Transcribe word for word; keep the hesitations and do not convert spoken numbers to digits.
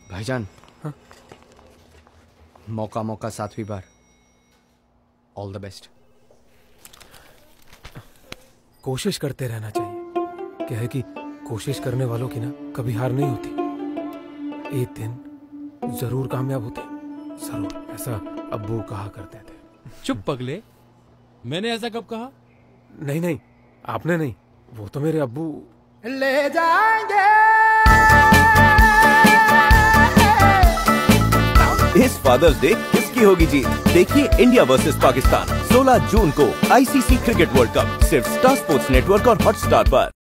भाईजान, हाँ? मौका मौका सातवीं बार। All the best. कोशिश करते रहना चाहिए। क्या है कि कोशिश करने वालों की ना कभी हार नहीं होती, एक दिन जरूर कामयाब होते, जरूर। ऐसा अब्बू कहा करते थे। चुप पगले, मैंने ऐसा कब कहा? नहीं नहीं, आपने नहीं, वो तो मेरे अब्बू। ले जाएंगे। इस फादर्स डे किसकी होगी जीत? देखिए इंडिया वर्सेस पाकिस्तान सोलह जून को आईसीसी क्रिकेट वर्ल्ड कप सिर्फ स्टार स्पोर्ट्स नेटवर्क और हॉटस्टार पर।